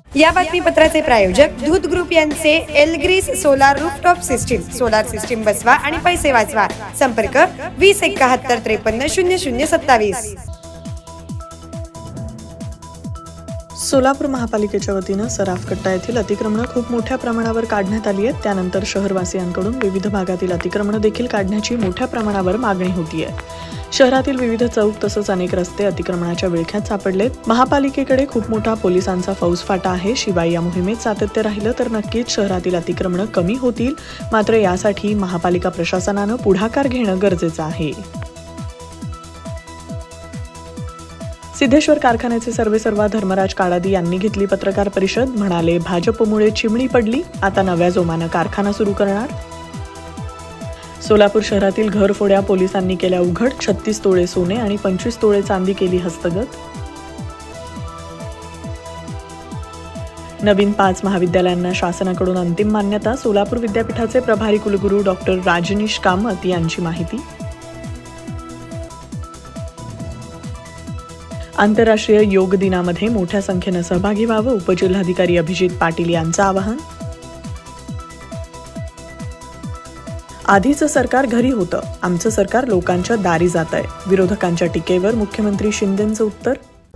या बातमीपत्राचे प्रायोजक दूध ग्रुप यांचे एलग्रीस solar rooftop system. Solar system बसवा आणि पैसे वाचवा. संपर्क 2071530027. सोलापूर महापालिकेच्या वतीनं सराफकट्टा येथील अतिक्रमणं खूप मोठ्या प्रमाणावर काढण्यात आली आहेत. त्यानंतर शहरवासियांकडून विविध भागातील अतिक्रमणं देखील काढण्याची मोठ्या प्रमाणावर मागणी होती आहे. शहरातील विविध चौक तसंच अनेक रस्ते अतिक्रमणाच्या विळख्यात सापडलेत. महापालिकेकडे खूप मोठा पोलिसांचा फौजफाटा आहे. शिवाय या मोहिमेत सातत्य राहिलं तर नक्कीच शहरातील अतिक्रमणं कमी होतील. मात्र यासाठी महापालिका प्रशासनानं पुढाकार घेणं गरजेचं आहे. सिद्धेश्वर कारखान्याचे सर्वेसर्वा धर्मराज काडादी यांनी घेतली पत्रकार परिषद. म्हणाले, भाजपमुळे चिमणी पडली, आता नव्या जोमानं कारखाना सुरू करणार. सोलापूर शहरातील घरफोड्या पोलिसांनी केल्या उघड. 36 तोळे सोने आणि 25 तोळे चांदी केली हस्तगत. नवीन 5 महाविद्यालयांना शासनाकडून अंतिम मान्यता. सोलापूर विद्यापीठाचे प्रभारी कुलगुरू डॉक्टर राजनीश कामत यांची माहिती. आंतरराष्ट्रीय योग दिनामध्ये मोठ्या संख्येनं सहभागी व्हावं, उपजिल्हाधिकारी अभिजित पाटील यांचं आवाहन. आधीचं सरकार घरी होतं, आमचं सरकार लोकांच्या दारी जात आहे. विरोधकांच्या टीकेवर मुख्यमंत्री शिंदेंचं उत्तर.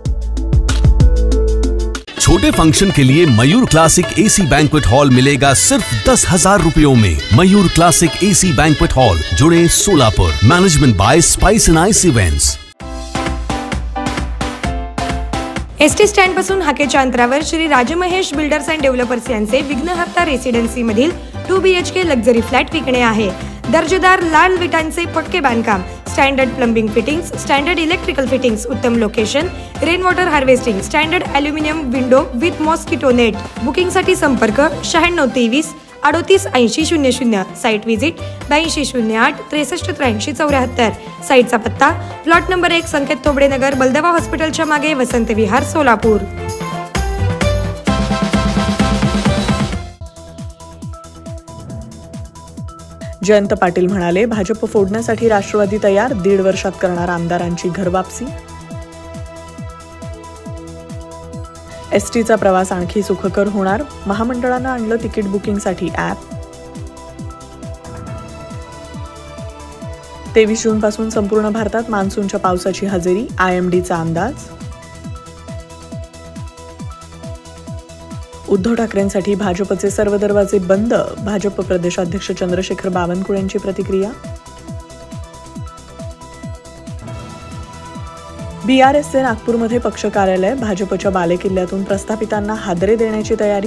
छोटे फंक्शन के लिए Mayur classic AC banquet hall मिलेगा सिर्फ 10,000 रुपयों में. Mayur classic AC banquet hall, Jule Solapur. Management by spice and ice events. ST stand पासून हाकेच्या अंतरावर Shri Rajmahesh builders and developers यांचे विघ्नहर्ता रेसिडेन्सी मधील 2 BHK लक्झरी फ्लॅट विकणे आहे. दर्जेदार लाल विटांचे पक्के बांधकाम, standard plumbing fittings, standard electrical fittings, उत्तम location, rain water harvesting, standard aluminium window with mosquito net. बुकिंगसाठी संपर्क 9623 38 80 00. Site visit 8208 63 83 74. साईटचा पत्ता प्लॉट नंबर 1 संकेत थोबडे नगर, बलदवा हॉस्पिटलच्या मागे, वसंत विहार, सोलापूर. जयंत पाटील म्हणाले, भाजप फोडण्यासाठी राष्ट्रवादी तयार. 1.5 वर्षात करणार आमदारांची घरवापसी. एसटीचा प्रवास आणखी सुखकर होणार. महामंडळानं आणलं तिकीट बुकिंगसाठी ॲप. 23 जून पासून संपूर्ण भारतात मान्सूनच्या पावसाची हजेरी, IMDचा अंदाज. उद्धव ठाकरेंसाठी भाजपचे सर्व दरवाजे बंद. भाजप प्रदेशाध्यक्ष चंद्रशेखर बावनकुळेंची प्रतिक्रिया. BRSचे नागपूरमध्ये पक्ष कार्यालय. भाजपच्या बालेकिल्ल्यातून प्रस्थापितांना हादरे देण्याची तयारी.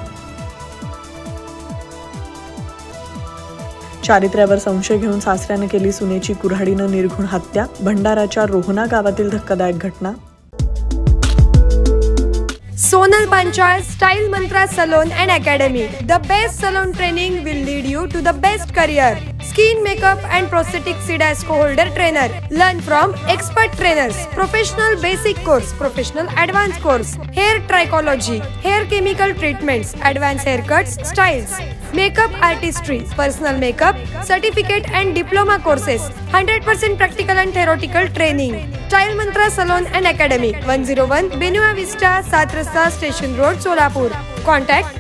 चारित्र्यावर संशय घेऊन सासऱ्यानं केली सुनेची कुऱ्हाडीनं निर्घुण हत्या. भंडाराच्या रोहना गावातील धक्कादायक घटना. Sonal Panchal Style Mantra Salon and Academy. The best salon training will lead you to the best career. Skin makeup and prosthetic CDASCO holder trainer. Learn from expert trainers. Professional basic course, professional advanced course. Hair trichology, hair chemical treatments, advanced haircuts, styles. Makeup artistry, personal makeup, certificate and diploma courses. 100% practical and theoretical training. Style Mantra Salon and Academy. 101 Benua Vista, 7 Rasta Station Road, Solapur. Contact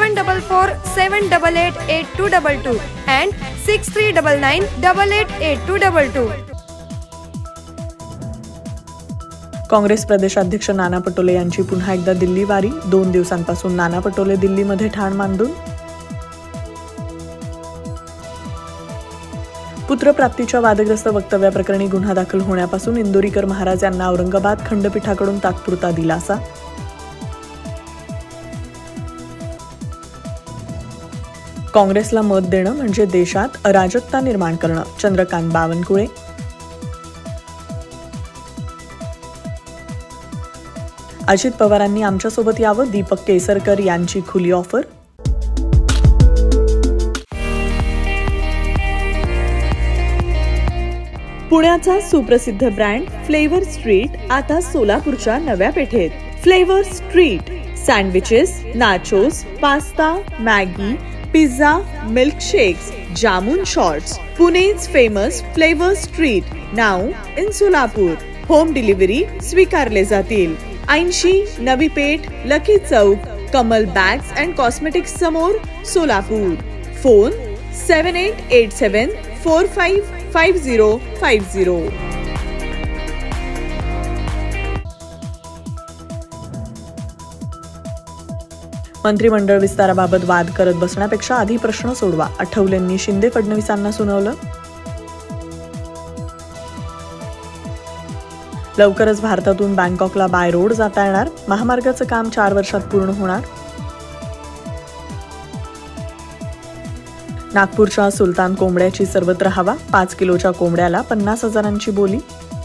744-788-8222 and 6399-888222. Congress प्रदेशाध्यक्ष नाना पटोले यांची पुन्हा एकदा दिल्ली वारी. 2 दिवसांपासून नाना पटोले दिल्लीमध्ये ठाण मांडून. पुत्रप्राप्तीच्या वादग्रस्त वक्तव्याप्रकरणी गुन्हा दाखल होण्यापासून इंदोरीकर महाराज यांना औरंगाबाद खंडपीठाकडून तात्पुरता दिलासा. काँग्रेसला मत देणं म्हणजे देशात अराजकता निर्माण करणं. चंद्रकांत बावनकुळे. अजित पवारांनी आमच्यासोबत यावं. दीपक केसरकर यांची खुली ऑफर. पुण्याचा सुप्रसिद्ध ब्रँड फ्लेवर स्ट्रीट आता सोलापूरच्या नव्या पेठेत. Flavour street sandwiches, nachos, pasta, Maggi, pizza, milkshakes, jamun shots. Pune's famous flavour street now in Solapur. Home delivery स्वीकारले जातील. 80 Navi Peth, lucky Chowk, Kamal bags and cosmetics समोर, सोलापूर. फोन 7887455050. मंत्रिमंडळ विस्ताराबाबत वाद करत बसण्यापेक्षा आधी प्रश्न सोडवा, आठवलेंनी शिंदे फडणवीसांना सुनावलं. लवकरच भारतातून बँकॉकला बाय रोड जाता येणार, महामार्गाचं काम 4 वर्षात पूर्ण होणार. नागपूरच्या सुलतान कोंबड्याची सर्वत्र हवा, 5 किलोच्या कोंबड्याला 50,000ची बोली.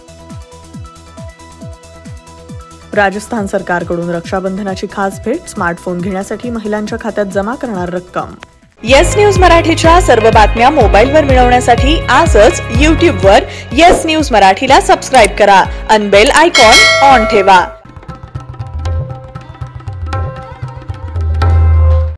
राजस्थान सरकारकडून रक्षाबंधनाची खास भेट, स्मार्टफोन घेण्यासाठी महिलांच्या खात्यात जमा करणार रक्कम. येस न्यूज मराठीच्या सर्व बातम्या मोबाईलवर मिळवण्यासाठी आजच YouTubeवर येस न्यूज मराठीला सबस्क्राईब करा आणि बेल आयकॉन ऑन ठेवा.